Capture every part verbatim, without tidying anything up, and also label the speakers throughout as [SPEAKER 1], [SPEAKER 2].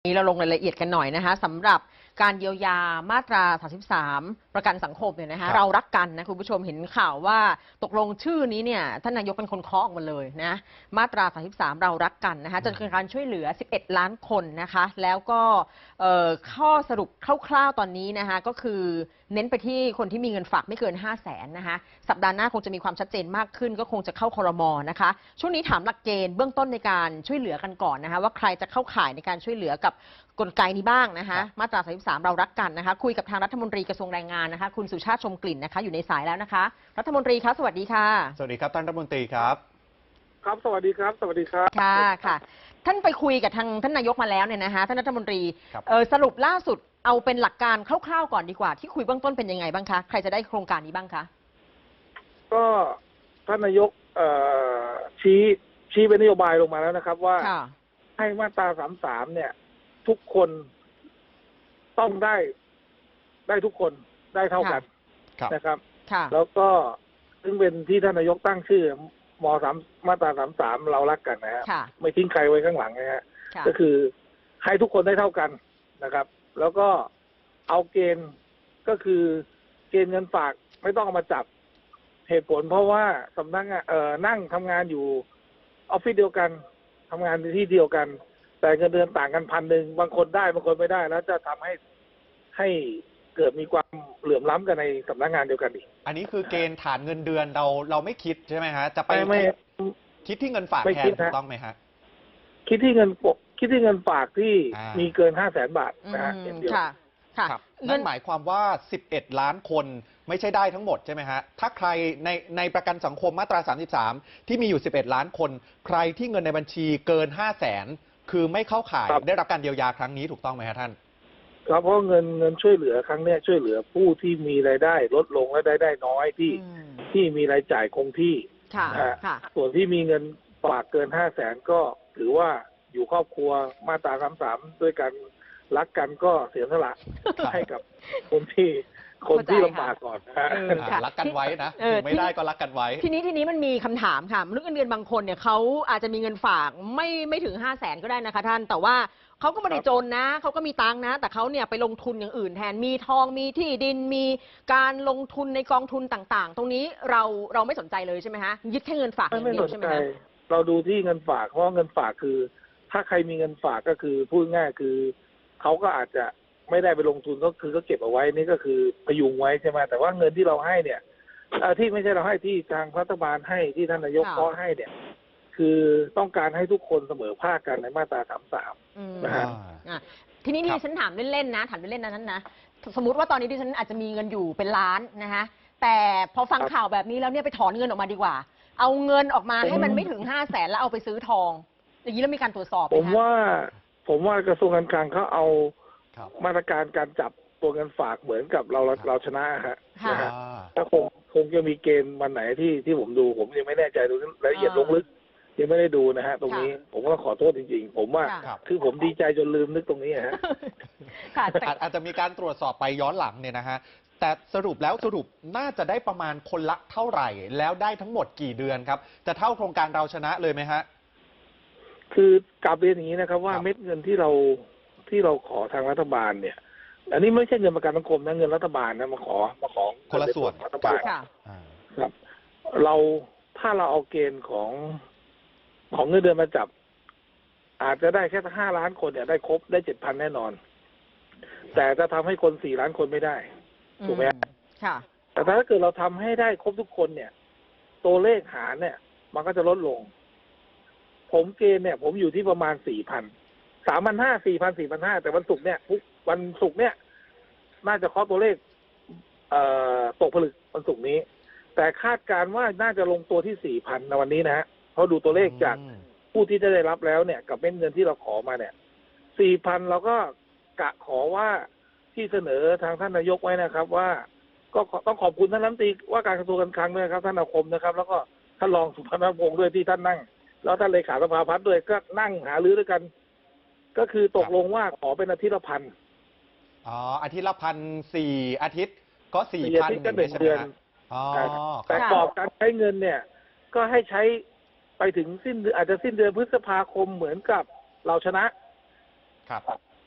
[SPEAKER 1] นี้เราลงรายละเอียดกันหน่อยนะคะสำหรับการเยียวยามาตราสามสิบสามประกันสังคมเนี่ยนะคะเรารักกันนะคุณผู้ชมเห็นข่าวว่าตกลงชื่อนี้เนี่ยท่านนายกเป็นคนเคาะออกมาเลยนะมาตราสามสิบสามเรารักกันนะคะจะเป็นการช่วยเหลือสิบเอ็ดล้านคนนะคะแล้วก็ข้อสรุปคร่าวๆตอนนี้นะคะก็คือเน้นไปที่คนที่มีเงินฝากไม่เกินห้าแสนนะคะสัปดาห์หน้าคงจะมีความชัดเจนมากขึ้นก็คงจะเข้าครม.นะคะช่วงนี้ถามหลักเกณฑ์เบื้องต้นในการช่วยเหลือกันก่อนนะคะว่าใครจะเข้าข่ายในการช่วยเหลือกับกลไกนี้บ้างนะคะมาตราสามสิบสามเรารักกันนะคะคุยกับทางรัฐมนตรีกระทรวงแรงงานนะคะคุณสุชาติชมกลิ่นนะคะอยู่ในสายแล้วนะคะรัฐมนตรีครับสวัสดีค่ะ
[SPEAKER 2] สวัสดีครับท่านรัฐมนตรีครับ
[SPEAKER 3] ครับสวัสดีครับสวัสดีครับ
[SPEAKER 1] ค่ะค่ะท่านไปคุยกับทางท่านนายกมาแล้วเนี่ยนะคะท่านรัฐมนตรีสรุปล่าสุดเอาเป็นหลักการคร่าวๆก่อนดีกว่าที่คุยเบื้องต้นเป็นยังไงบ้างคะใครจะได้โครงการนี้บ้างคะ
[SPEAKER 3] ก็ท่านนายกชี้ชี้เป็นนโยบายลงมาแล้วนะครับว่าให้มาตราสามสามเนี่ยทุกคนต้องได้ได้ทุกคนได้เท่ากันนะครับแล้วก็ซึ่งเป็นที่ท่านนายกตั้งชื่อมสามมาตราสามสามเรารักกันนะฮะไม่ทิ้งใครไว้ข้างหลังนะฮะก็คือให้ทุกคนได้เท่ากันนะครับแล้วก็เอาเกณฑ์ก็คือเกณฑ์เงินฝากไม่ต้องเอามาจับเหตุผลเพราะว่าสำนักงานเอ่อนั่งทำงานอยู่ออฟฟิศเดียวกันทำงานในที่เดียวกันแต่เงินเดือนต่างกันพันหนึ่งบางคนได้บางคนไม่ได้แล้วจะทำให้ให้เกิดมีความเหลื่อมล้ำกันในสำนักงานเดียวกันอีก
[SPEAKER 2] อันนี้คือเกณฑ์ฐานเงินเดือนเราเราไม่คิดใช่ไหมฮะจะไป
[SPEAKER 3] ไม่
[SPEAKER 2] คิดที่เงินฝากแทนถูกต้องไหมฮะ
[SPEAKER 3] คิดที่เงินปกคิดที่เงินฝากที่มีเกินห้าแสนบาทนะฮะเดียว
[SPEAKER 2] ครับนั่นหมายความว่าสิบเอ็ดล้านคนไม่ใช่ได้ทั้งหมดใช่ไหมฮะถ้าใครในในประกันสังคมมาตราสามสิบสามที่มีอยู่สิบเอ็ดล้านคนใครที่เงินในบัญชีเกินห้าแสนคือไม่เข้าข่ายได้รับการเยียวยาครั้งนี้ถูกต้องไหมฮะท่าน
[SPEAKER 3] ครับเพราะเงินเงินช่วยเหลือครั้งนี้ช่วยเหลือผู้ที่มีรายได้ลดลงและได้ได้น้อยที่ที่มีรายจ่ายคงที่ส่วนที่มีเงินฝากเกินห้าแสนก็ถือว่าอยู่ครอบครัวมาตราสามสามด้วยกันรักกันก็เสียสละให้กับคนที่คนที่ลำบากก่อน
[SPEAKER 2] รักกันไว้นะไม่ได้ก็รักกันไว้
[SPEAKER 1] ทีนี้ทีนี้มันมีคำถามค่ะมนุษย์เงินเดือนบางคนเนี่ยเขาอาจจะมีเงินฝากไม่ไม่ถึงห้าแสนก็ได้นะคะท่านแต่ว่าเขาก็ไม่ได้จนนะเขาก็มีตังค์นะแต่เขาเนี่ยไปลงทุนอย่างอื่นแทนมีทองมีที่ดินมีการลงทุนในกองทุนต่างๆตรงนี้เราเราไม่สนใจเลยใช่ไหมฮะยึดแค่เงินฝากอย่างเดียวใช่ไหมฮะ
[SPEAKER 3] เราดูที่เงินฝากเพราะเงินฝากคือถ้าใครมีเงินฝากก็คือพูดง่ายคือเขาก็อาจจะไม่ได้ไปลงทุนก็คือก็เก็บเอาไว้นี่ก็คือพยุงไว้ใช่ไหมแต่ว่าเงินที่เราให้เนี่ยที่ไม่ใช่เราให้ที่ทางรัฐบาลให้ที่ท่านนายกขอให้เนี่ยคือต้องการให้ทุกคนเสมอภาคกันในมาตราสามสามนะฮะ
[SPEAKER 1] ทีนี้ที่ฉันถามเล่นๆนะถามเล่นๆนะนั้นนะสมมติว่าตอนนี้ที่ฉันอาจจะมีเงินอยู่เป็นล้านนะคะแต่พอฟังข่าวแบบนี้แล้วเนี่ยไปถอนเงินออกมาดีกว่าเอาเงินออกมาให้มันไม่ถึงห้าแสนแล้วเอาไปซื้อทองอย่างนี้แล้วมีการตรวจสอบไหมคะ
[SPEAKER 3] ผมว่าผมว่ากระทรวงการคลังเขาเอามาตรการการจับตัวเงินฝากเหมือนกับเราเราชนะฮะนะฮะถ้าคงคงจะมีเกณฑ์วันไหนที่ที่ผมดูผมยังไม่แน่ใจดูรายละเอียดลงลึกยังไม่ได้ดูนะฮะตรงนี้ผมก็ขอโทษจริงๆผมว่าคือผมดีใจจนลืมนึกตรงนี้ฮะ
[SPEAKER 2] อาจจะมีการตรวจสอบไปย้อนหลังเนี่ยนะฮะแต่สรุปแล้วสรุปน่าจะได้ประมาณคนละเท่าไหร่แล้วได้ทั้งหมดกี่เดือนครับจะเท่าโครงการเราชนะเลยไหมฮะ
[SPEAKER 3] คือกลับเรียนอย่างนี้นะครับว่าเม็ดเงินที่เราที่เราขอทางรัฐบาลเนี่ยอันนี้ไม่ใช่เงินประกันสังคมนะเงินรัฐบาลนะมาขอมาขอ
[SPEAKER 2] คนละส่วน
[SPEAKER 3] รัฐบาลครับเราถ้าเราเอาเกณฑ์ของของเงินเดือนมาจับอาจจะได้แค่ห้าล้านคนเนี่ยได้ครบได้เจ็ดพันแน่นอนแต่จะทำให้คนสี่ล้านคนไม่ได้ถูกไหม
[SPEAKER 1] ค่ะ
[SPEAKER 3] แต่ถ้าเกิดเราทำให้ได้ครบทุกคนเนี่ยตัวเลขหารเนี่ยมันก็จะลดลงผมเกณฑ์เนี่ยผมอยู่ที่ประมาณสี่พันสามพันห้าสี่พันสี่พันห้าแต่วันศุกร์เนี่ยทุกวันศุกร์เนี่ยน่าจะเคาะตัวเลขเอ่อตกผลึกวันศุกร์นี้แต่คาดการณ์ว่าน่าจะลงตัวที่สี่พันในวันนี้นะฮะเพราะดูตัวเลขจากผู้ที่จะได้รับแล้วเนี่ยกับเม็ดเงินที่เราขอมาเนี่ยสี่พันเราก็กะขอว่าที่เสนอทางท่านนายกไว้นะครับว่าก็ต้องขอบคุณท่านรัฐมนตรีว่าการกระทรวงการคลังด้วยครับท่านอาคมนะครับแล้วก็ท่านรองสุพัฒนพงศ์ด้วยที่ท่านนั่งแล้วท่านเลขาสภาพัฒน์ด้วยก็นั่งหารือด้วยกันก็คือตกลงว่าขอเป็นอาทิตย์ละพัน
[SPEAKER 2] อ๋ออาทิตย์ละพันสี่อาทิตย์ก็สี่พัน
[SPEAKER 3] หนึ่งเดือนแต่กรอบการใช้เงินเนี่ยก็ให้ใช้ไปถึงสิ้นอาจจะสิ้นเดือนพฤษภาคมเหมือนกับเราชนะครับ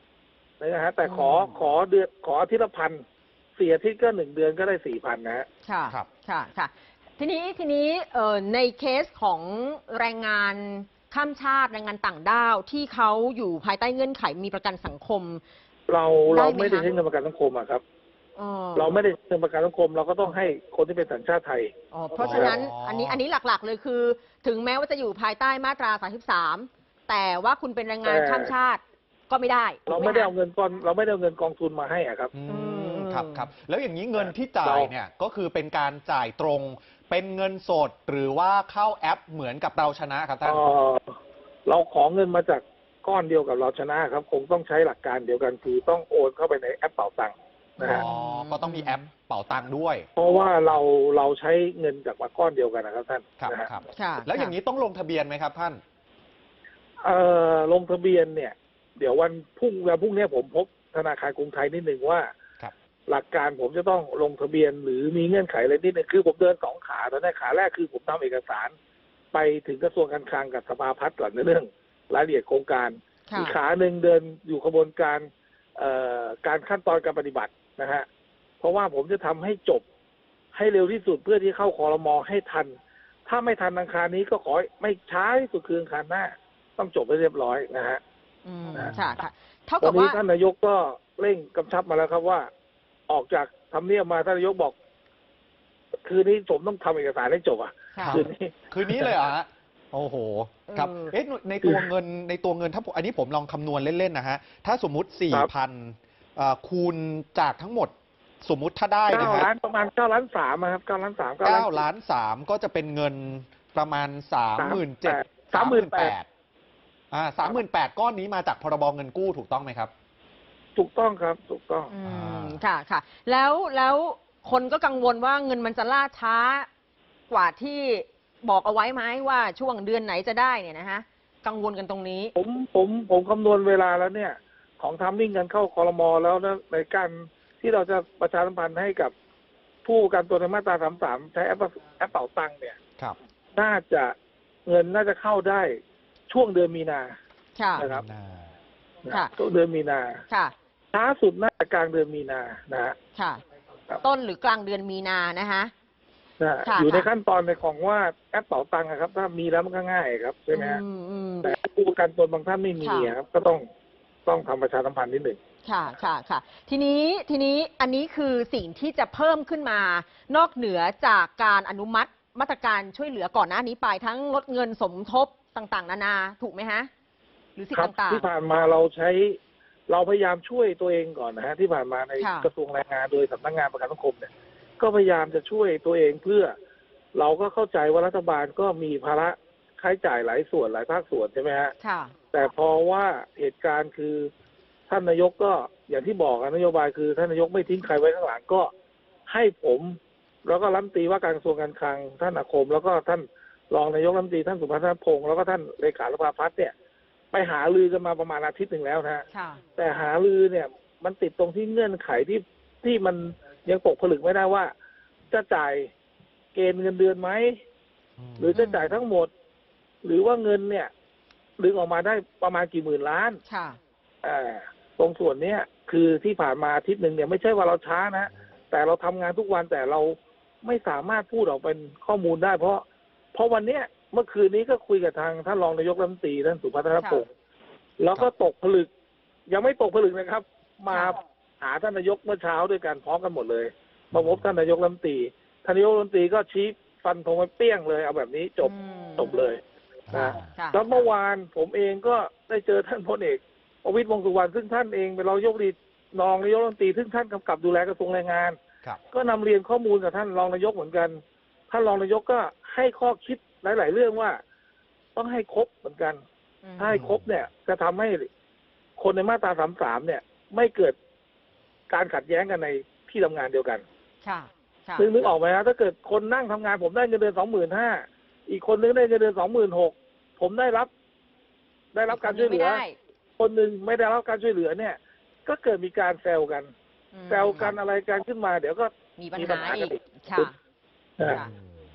[SPEAKER 3] นะฮะแต่ขอขอเดือนขออาทิตย์ละพันเสียอาทิตย์ก็หนึ่งเดือนก็ได้สี่พันนะฮะ
[SPEAKER 1] ค่ะ
[SPEAKER 2] ครับ
[SPEAKER 1] ค่ะค่ะทีนี้ทีนี้เอ่อในเคสของแรงงานข้ามชาติแรงงานต่างด้าวที่เขาอยู่ภายใต้เงื่อนไขมีประกันสังคม
[SPEAKER 3] เรา
[SPEAKER 1] ได้
[SPEAKER 3] เรา
[SPEAKER 1] ไหม
[SPEAKER 3] ไม่ได้
[SPEAKER 1] คะ
[SPEAKER 3] ใช้เงินประกันสังคมอะครับ
[SPEAKER 1] เออ
[SPEAKER 3] เราไม่ได้ใช้เงินประกันสังคม เราก็ต้องให้คนที่เป็นสัญชาติไทย
[SPEAKER 1] อ๋อเพราะฉะนั้น
[SPEAKER 2] อ๋ออั
[SPEAKER 1] อันนี้อันนี้หลักๆเลยคือ ถึงแม้ว่าจะอยู่ภายใต้มาตราสามสิบสามแต่ว่าคุณเป็นแรงงาน
[SPEAKER 3] แต่
[SPEAKER 1] ข้ามชาติก็ไม่ได้
[SPEAKER 3] เรา
[SPEAKER 1] ถูกห
[SPEAKER 3] ไม่ได้
[SPEAKER 1] คะ
[SPEAKER 3] เอาเงินก้อนเราไม่ได้เอาเงินกองทุนมาให้อะครับ
[SPEAKER 2] อื
[SPEAKER 1] อื
[SPEAKER 2] ม
[SPEAKER 1] ม
[SPEAKER 2] ครับครับแล้วอย่างนี้เงินที่จ่าย
[SPEAKER 3] เรา
[SPEAKER 2] เนี่ยก็คือเป็นการจ่ายตรง เป็นเงินสดหรือว่าเข้าแอปเหมือนกับเราชนะครับท่าน
[SPEAKER 3] เอ่อเราขอเงินมาจากก้อนเดียวกับเราชนะครับ คงต้องใช้หลักการเดียวกันคือต้องโอนเข้าไปในแอปเป๋าตังค์นะฮะ
[SPEAKER 2] อ๋อ ก็ต้องมีแอปเป๋าตังค์ด้วย
[SPEAKER 3] เพราะว่าเราเราใช้เงินจากมาก้อนเดียวกันนะครับท่าน
[SPEAKER 2] ครับ
[SPEAKER 3] นะฮะ
[SPEAKER 2] ครับ
[SPEAKER 1] ค่ะ
[SPEAKER 2] แล้วอย่างนี้ต้องลงทะเบียนไหมครับท่าน
[SPEAKER 3] เอ่อลงทะเบียนเนี่ย เดี๋ยววันพรุ่งวันพรุ่งนี้ผมพบธนาคารกรุงไทยนิดหนึ่งว่า
[SPEAKER 2] ครับ
[SPEAKER 3] หลักการผมจะต้องลงทะเบียนหรือมีเงื่อนไขอะไรนิดหนึ่งคือผมเดินสองขาตอนนี้ขาแรกคือผมทำเอกสาร ไปถึงกระทรวงการคลังกับสภาพัฒน์ก่อนในเรื่องรายละเอียดโครงการ
[SPEAKER 1] ค่ะ
[SPEAKER 3] อีกขาหนึ่งเดินอยู่กระบวนการเอ่อการขั้นตอนการปฏิบัตินะฮะเพราะว่าผมจะทำให้จบให้เร็วที่สุดเพื่อที่เข้าคอรมอให้ทัน ถ้าไม่ทันอังคารนี้ก็ขอไม่ช้าที่สุดคืออังคารหน้า ต้องจบให้เรียบร้อยนะฮะ
[SPEAKER 1] อืม
[SPEAKER 3] นะ
[SPEAKER 1] ค่ะค่ะเท่า
[SPEAKER 3] ตอ
[SPEAKER 1] กับ
[SPEAKER 3] นนี้
[SPEAKER 1] ว่า
[SPEAKER 3] ท่านนายกก็เร่งกำชับมาแล้วครับว่า ออกจากทำเนียบมาท่านนายกบอก คืนนี้ผมต้องทำเอกสารให้จบอ่ะ
[SPEAKER 1] ค่ะ
[SPEAKER 3] คืนนี้
[SPEAKER 2] คืนนี้เลยเหรอฮะ โอ้โห ครับ
[SPEAKER 1] เออ
[SPEAKER 2] เอ๊ะ ในตัวเงิน ในตัวเงินถ้าผมอันนี้ผมลองคำนวณเล่นๆนะฮะ ถ้าสมมุติ สี่
[SPEAKER 3] ครับ
[SPEAKER 2] พันคูณจากทั้งหมด สมมุติถ้าได้นะ
[SPEAKER 3] เก้า
[SPEAKER 2] ฮะ
[SPEAKER 3] ล้านประมาณเก้าล้านสามอะครับเก้าล้านสาม
[SPEAKER 2] เก้าล้านสามก็จะเป็นเงินประมาณสามหมื่นเจ็ด
[SPEAKER 3] สามหมื่นแปด
[SPEAKER 2] อ่าสามหมื่นแปดก้อนนี้มาจากพรบเงินกู้ถูกต้องไหมครับ
[SPEAKER 3] ถูกต้องครับถูกต้อง
[SPEAKER 1] อื
[SPEAKER 2] อ่า
[SPEAKER 1] มค่ะค่ะ แล้วแล้วคนก็กังวลว่าเงินมันจะล่าช้ากว่าที่บอกเอาไว้ไหมว่าช่วงเดือนไหนจะได้เนี่ยนะฮะกังวลกันตรงนี้
[SPEAKER 3] ผมผมผมคำนวณเวลาแล้วเนี่ย ของทามมิ่งกันเข้าคอรมอแล้วนะในการที่เราจะประชาสัมพันธ์ให้กับผู้ประกันตัวในมาตราสามสามใช้แอปแอปเป๋าตังค์เนี่ย
[SPEAKER 2] ครับ
[SPEAKER 3] น่าจะเงินน่าจะเข้าได้ช่วงเดือนมีนา
[SPEAKER 1] ค่ะ
[SPEAKER 3] นะครับ
[SPEAKER 2] อ่า
[SPEAKER 1] ค่ะ
[SPEAKER 3] ช่วงเดือนมีนา
[SPEAKER 1] ค่ะ
[SPEAKER 3] ช้าสุดน่าจะกลางเดือนมีนานะฮะ
[SPEAKER 1] ค่ะ
[SPEAKER 3] ครับ
[SPEAKER 1] ต้นหรือกลางเดือนมีนานะคะ
[SPEAKER 3] นะฮะ
[SPEAKER 1] ค่ะ
[SPEAKER 3] อยู่ใน
[SPEAKER 1] ค่ะ
[SPEAKER 3] ขั้นตอนในของว่าแอปเป๋าตังค์อะครับ ถ้ามีแล้วมันก็ง่ายครับใช่ไหมฮะ
[SPEAKER 1] อืมอืม
[SPEAKER 3] แต่ผู้ประกันตนบางท่านไม่มี
[SPEAKER 1] ค่ะ
[SPEAKER 3] อะครับ ก็ต้องต้องทำประชาสัมพันธ์นิดหนึ่ง
[SPEAKER 1] ค่ะค่ะค่ะ ทีนี้ทีนี้อันนี้คือสิ่งที่จะเพิ่มขึ้นมา นอกเหนือจากการอนุมัติมาตรการช่วยเหลือก่อนหน้านี้ไปทั้งลดเงินสมทบต่างๆ นานาถูกไหมฮะ หรือสิ่
[SPEAKER 3] ครั
[SPEAKER 1] งต่าง
[SPEAKER 3] ที่ผ่านมาเราใช้เราพยายามช่วยตัวเองก่อนนะฮะที่ผ่านมาใน
[SPEAKER 1] ค่ะ
[SPEAKER 3] กระทรวงแรงงานโดยสำนักงานประกันสังคมเนี่ยก็พยายามจะช่วยตัวเองเพื่อ เราก็เข้าใจว่ารัฐบาลก็มีภาระค่าใช้จ่ายหลายส่วนหลายภาคส่วนใช่ไหมฮะ
[SPEAKER 1] ๆ ค่ะ
[SPEAKER 3] แต่พอว่าเหตุการณ์คือท่านนายกก็อย่างที่บอกอะนโยบายคือท่านนายกไม่ทิ้งใครไว้ข้างหลังก็ให้ผม แล้วก็รัฐมนตรีว่าการกระทรวงการคลังท่านอาคม แล้วก็ท่านรองนายกรัฐมนตรีท่านสุพัฒนพงศ์แล้วก็ท่านเลขาธิการพัฒน์เนี่ย ไปหาลือกันมาประมาณอาทิตย์หนึ่งแล้วนะฮะ
[SPEAKER 1] ค่ะ
[SPEAKER 3] แต่หาลือเนี่ยมันติดตรงที่เงื่อนไขที่ที่มันยังตกผลึกไม่ได้ว่า จะจ่ายเกณฑ์เงินเดือนไหม หรือจะจ่ายทั้งหมด หรือว่าเงินเนี่ยดึงออกมาได้ประมาณกี่หมื่นล้าน
[SPEAKER 1] ค่ะ
[SPEAKER 3] อ่าตรงส่วนเนี้ยคือที่ผ่านมาอาทิตย์หนึ่งเนี่ยไม่ใช่ว่าเราช้านะ แต่เราทำงานทุกวันแต่เราไม่สามารถพูดออกเป็นข้อมูลได้ เพราะเพราะวันเนี้ยเมื่อคืนนี้ก็คุยกับทางท่านรองนายกรัฐมนตรีท่านสุพัฒนพงศ์แล้วก็ตกผลึก ยังไม่ตกผลึกนะครับ มาหาท่านนายกเมื่อเช้าด้วยกันพร้อมกันหมดเลย มาพบท่านนายกรัฐมนตรีท่านนายกรัฐมนตรีก็ชี้ฟันธงไปเปี้ยงเลยเอาแบบนี้จบ
[SPEAKER 1] อืม
[SPEAKER 3] จบเลยนะ
[SPEAKER 1] ค่ะ
[SPEAKER 3] แล้วเมื่อวานผมเองก็ได้เจอท่านพลเอกประวิตรวงษ์สุวรรณซึ่งท่านเองเป็นรองนายกรัฐมนตรีรองนายกรัฐมนตรีซึ่งท่านกำกับดูแลกระทรวงแรงงาน
[SPEAKER 2] ครับ
[SPEAKER 3] ก็นำเรียนข้อมูลกับท่านรองนายกเหมือนกัน ท่านรองนายกก็ให้ข้อคิดหลาย ๆ เรื่องว่า ต้องให้ครบเหมือนกัน
[SPEAKER 1] อืม
[SPEAKER 3] ถ้าให้ครบเนี่ยจะทำให้คนในมาตราสามสามเนี่ย ไม่เกิดการขัดแย้งกันในที่ทำงานเดียวกัน
[SPEAKER 1] ค่ะ ค่ะ
[SPEAKER 3] ซึ่งนึกออกไหมฮะถ้าเกิดคนนั่งทำงานผมได้เงินเดือนสองหมื่นห้าอีกคนนึงได้เงินเดือนสองหมื่นหกผมได้รับ ได้รับการช่วยเหลือ
[SPEAKER 1] ไม่ได้
[SPEAKER 3] คนหนึ่งไม่ได้รับการช่วยเหลือเนี่ย ก็เกิดมีการแซวกัน
[SPEAKER 1] อืม
[SPEAKER 3] แซวกันอะไรกันขึ้นมา เดี๋ยวก็
[SPEAKER 1] มีปัญ
[SPEAKER 3] มีปัญ
[SPEAKER 1] หา
[SPEAKER 3] หา
[SPEAKER 1] อีก
[SPEAKER 3] กันอีก
[SPEAKER 1] ค่ะ
[SPEAKER 3] นะ
[SPEAKER 1] ค่ะ
[SPEAKER 3] น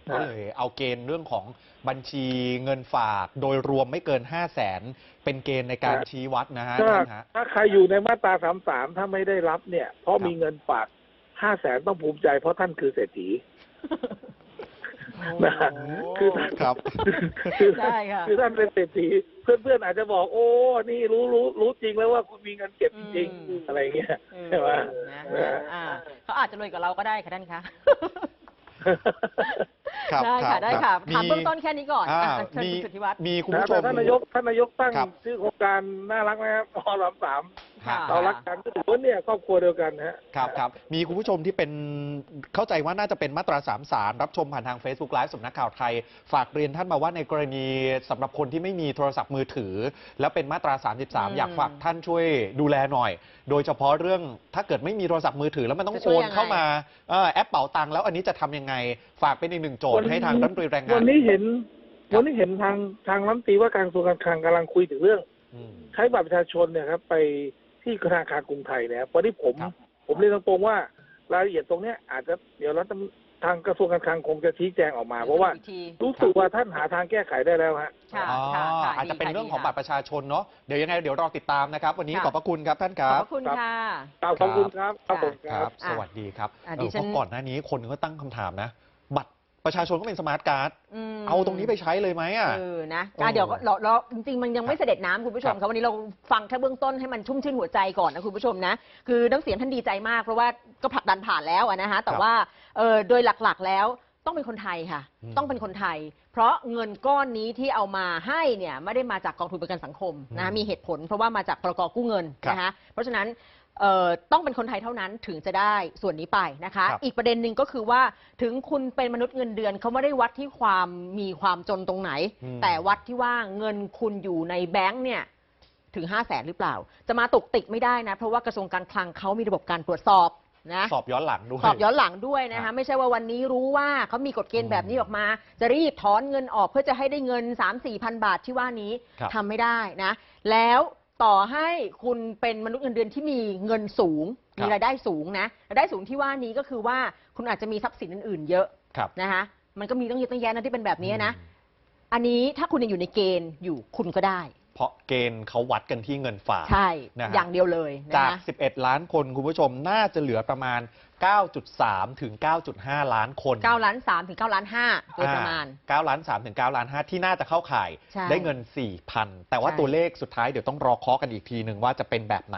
[SPEAKER 2] ก็เลยเอาเกณฑ์เรื่องของบัญชีเงินฝากโดยรวมไม่เกินห้าแสนเป็นเกณฑ์ในการชี้วัดนะฮะ
[SPEAKER 3] ถ้า
[SPEAKER 2] ท่านฮะ
[SPEAKER 3] ถ้าใครอยู่ในมาตราสามสามถ้าไม่ได้รับเนี่ย เพราะ
[SPEAKER 2] ครับ
[SPEAKER 3] มีเงินฝากห้าแสนต้องภูมิใจเพราะท่านคือเศรษฐี นะฮะคือท่าน
[SPEAKER 2] ครับ
[SPEAKER 3] คือ
[SPEAKER 1] ใช่ค่ะ
[SPEAKER 3] คือท่านเป็นเศรษฐีเพื่อนๆอาจจะบอกโอ้นี่รู้รู้รู้จริงแล้วว่าคุณมีเงินเก็บจริง
[SPEAKER 1] อืม
[SPEAKER 3] ๆอะไรเงี้ย
[SPEAKER 1] เออ
[SPEAKER 3] ใช่ไหม
[SPEAKER 1] นะ
[SPEAKER 3] เออ
[SPEAKER 1] อ่าเขาอาจจะรวยกว่าเราก็ได้ค่ะท่านคะ
[SPEAKER 2] ครับ
[SPEAKER 1] ได้
[SPEAKER 2] รั
[SPEAKER 1] ค่ะ
[SPEAKER 2] บ
[SPEAKER 1] ได้
[SPEAKER 2] ครั
[SPEAKER 1] ค่ะ
[SPEAKER 2] บ
[SPEAKER 1] ถาม
[SPEAKER 2] มี
[SPEAKER 1] เบื้องต้นแค่นี้ก่อน
[SPEAKER 2] อ่า
[SPEAKER 1] อ่ะเชิญ
[SPEAKER 2] มี
[SPEAKER 1] คุณสุทธิวัฒน์
[SPEAKER 2] มีคุณ
[SPEAKER 3] นะ
[SPEAKER 2] ผู้ช
[SPEAKER 3] แต่
[SPEAKER 2] ม
[SPEAKER 3] ท่านนายกท่านนายกตั้ง
[SPEAKER 2] ครับ
[SPEAKER 3] ชื่อโครงการน่ารักนะครับมสามสาม
[SPEAKER 1] ค่ะ
[SPEAKER 3] เรารักกันก็ถือว่าเนี่ยครอบครัวเดียวกันนะฮะ
[SPEAKER 2] ครับครับมีคุณผู้ชมที่เป็นเข้าใจว่าน่าจะเป็นมาตราสามสามรับชมผ่านทาง Facebook Live สำนักข่าวไทย ฝากเรียนท่านมาว่าในกรณีสำหรับคนที่ไม่มีโทรศัพท์มือถือ แล้วเป็นมาตราสามสิบสาม
[SPEAKER 1] อืม
[SPEAKER 2] อยากฝากท่านช่วยดูแลหน่อย โดยเฉพาะเรื่องถ้าเกิดไม่มีโทรศัพท์มือถือ แล้วมันต้อง
[SPEAKER 1] จะช่
[SPEAKER 2] โอ
[SPEAKER 1] วย
[SPEAKER 2] น
[SPEAKER 1] ยังไง
[SPEAKER 2] เข้ามาเอ่อแอปเป๋าตังค์แล้วอันนี้จะทำยังไง ฝากเป็นอีกหนึ่งโจท
[SPEAKER 3] วั
[SPEAKER 2] ย์
[SPEAKER 3] น
[SPEAKER 2] ให้ทางรัฐมนตรีแรงงาน
[SPEAKER 3] วันนี้เห็น
[SPEAKER 2] ครับ
[SPEAKER 3] วันนี้เห็นทางทางรัฐมนตรีว่าการกระทรวงการคลังกำลังคุยถึงเรื่อง
[SPEAKER 2] อืม
[SPEAKER 3] ใช้บัตรประชาชนเนี่ยครับไปที่ธนาคารกรุงไทยเนี่ยวันนี้ผม
[SPEAKER 2] ครับ
[SPEAKER 3] ผมเรียนตรงๆว่ารายละเอียดตรงเนี้ยอาจจะเดี๋ยวรัฐทางกระทรวงการคลังคงจะชี้แจงออกมา เพราะว่า
[SPEAKER 1] อีกที
[SPEAKER 3] รู้สึกว่าท่านหาทางแก้ไขได้แล้วฮะ
[SPEAKER 1] ค่ะ
[SPEAKER 2] อ๋อ
[SPEAKER 1] ค่ะค่ะ
[SPEAKER 2] อาจจะเป็น
[SPEAKER 1] ดีค่
[SPEAKER 2] เรื่องของ
[SPEAKER 1] ดี
[SPEAKER 2] บัตรประชาชนเนาะเดี๋ยวยังไงเดี๋ยวรอติดตามนะครับ วันนี้
[SPEAKER 1] ค่ะ
[SPEAKER 2] ขอบพระคุณครับท่านค
[SPEAKER 1] ขอบ
[SPEAKER 2] รับ
[SPEAKER 1] พระคุณ
[SPEAKER 3] ครับ
[SPEAKER 1] ค่ะ
[SPEAKER 3] ขอบคุณครับครับผมค
[SPEAKER 2] ค
[SPEAKER 3] รั
[SPEAKER 2] รับ บ สวัสดีครับ
[SPEAKER 1] อ่ะ
[SPEAKER 2] เอ
[SPEAKER 1] ดิ
[SPEAKER 2] อ
[SPEAKER 1] ฉั
[SPEAKER 2] เพ
[SPEAKER 1] น
[SPEAKER 2] ราะก่อนหน้านี้คนก็ตั้งคำถามนะ บัตรประชาชนก็เป็นสมาร์ทการ์ด
[SPEAKER 1] ม
[SPEAKER 2] เอาตรงนี้ไปใช้เลยไหมอ่ะ
[SPEAKER 1] เออนะ
[SPEAKER 2] เออ
[SPEAKER 1] อ่ะเดี๋ยวก็เราเราจริงๆ มันยังไม่
[SPEAKER 2] ครับ
[SPEAKER 1] เสด็จน้ำคุณผู้ชม
[SPEAKER 2] ครับ
[SPEAKER 1] ครับวันนี้เราฟังแค่เบื้องต้นให้มันชุ่มชื่นหัวใจก่อนนะคุณผู้ชมนะ คือน้ำเสียงท่านดีใจมาก เพราะว่าก็ผลักดันผ่านแล้วอะนะคะแต่
[SPEAKER 2] ครับ
[SPEAKER 1] ว่าเออโดยหลักๆแล้วต้องเป็นคนไทยค่ะ
[SPEAKER 2] อืม
[SPEAKER 1] ต้องเป็นคนไทย เพราะเงินก้อนนี้ที่เอามาให้เนี่ยไม่ได้มาจากกองทุนประกันสังคมนะ
[SPEAKER 2] อืม
[SPEAKER 1] มีเหตุผล เพราะว่ามาจากพรกกู้เงิน
[SPEAKER 2] ครับ
[SPEAKER 1] นะคะเพราะฉะนั้นเอ่อต้องเป็นคนไทยเท่านั้นถึงจะได้ส่วนนี้ไปนะคะ
[SPEAKER 2] ครับ
[SPEAKER 1] อีกประเด็นหนึ่งก็คือว่าถึงคุณเป็นมนุษย์เงินเดือนเขาไม่ได้วัดที่ความมีความจนตรงไหน
[SPEAKER 2] อืม
[SPEAKER 1] แต่วัดที่ว่าเงินคุณอยู่ในแบงค์เนี่ยถึงห้าแสนหรือเปล่า จะมาตุกติกไม่ได้นะ เพราะว่ากระทรวงการคลังเขามีระบบการตรวจสอบนะ
[SPEAKER 2] สอบย้อนหลังด้วย
[SPEAKER 1] สอบย้อนหลังด้วยนะ
[SPEAKER 2] ครั
[SPEAKER 1] คะ
[SPEAKER 2] บ
[SPEAKER 1] ไม่ใช่ว่าวันนี้รู้ว่าเขามีกฎเกณฑ์แบบนี้
[SPEAKER 2] อืม
[SPEAKER 1] ออกมา จะรีบถอนเงินออกเพื่อจะให้ได้เงิน สามสี่พันบาทที่ว่านี้
[SPEAKER 2] ครับ
[SPEAKER 1] ทำไม่ได้นะ แล้วต่อให้คุณเป็นมนุษย์เงินเดือนที่มีเงินสูง
[SPEAKER 2] ครับ
[SPEAKER 1] มีรายได้สูงนะรายได้สูงที่ว่านี้ก็คือว่าคุณอาจจะมีทรัพย์สินอื่นๆ เยอะ
[SPEAKER 2] ครับ
[SPEAKER 1] นะคะมันก็มีต้องเยอะต้องแยะนะที่เป็นแบบนี้นะ
[SPEAKER 2] อืม
[SPEAKER 1] อันนี้ถ้าคุณยังอยู่ในเกณฑ์อยู่คุณก็ได้
[SPEAKER 2] เพราะเกณฑ์เขาวัดกันที่เงินฝาก
[SPEAKER 1] ใช่
[SPEAKER 2] นะฮะ
[SPEAKER 1] อย่างเดียวเลยนะ
[SPEAKER 2] จาก
[SPEAKER 1] คะ
[SPEAKER 2] สิบเอ็ด ล้านคนคุณผู้ชมน่าจะเหลือประมาณ เก้าจุดสาม ถึง เก้าจุดห้า ล้านคน
[SPEAKER 1] เก้าล้านสามถึงเก้าล้านห้าโดยประมาณ
[SPEAKER 2] อ่เก้าล้านสามถึงเก้าล้านห้าที่น่าจะเข้าข่าย
[SPEAKER 1] ใช่
[SPEAKER 2] ได้เงิน สี่พัน แต่ว่า
[SPEAKER 1] ใช่
[SPEAKER 2] ตัวเลขสุดท้ายเดี๋ยวต้องรอเคาะกันอีกทีหนึ่งว่าจะเป็นแบบไหน